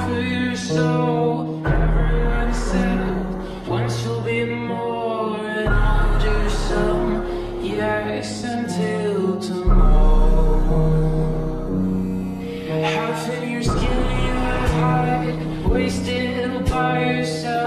half of your soul, never unsettled. Once you'll be more, and I'll do some. Yes, until tomorrow. Half in your skin you hide, wasted by yourself.